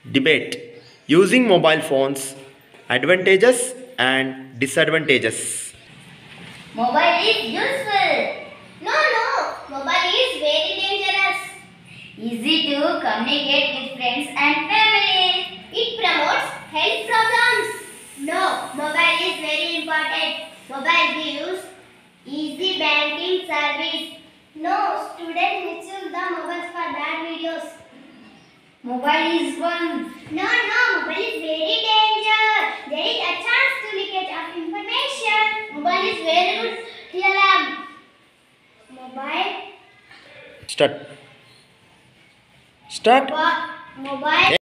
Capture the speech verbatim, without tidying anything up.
Debate using mobile phones, advantages and disadvantages. Mobile is useful. No, no, mobile is very dangerous. Easy to communicate with friends and family. It promotes health problems. No, mobile is very important. Mobile gives easy banking service. No, students misuse the mobiles for bad videos. Mobile is fun. No, no, mobile is very dangerous. There is a chance to leakage of information. Mobile is very good. Here, mobile. Start. Start. Mobile.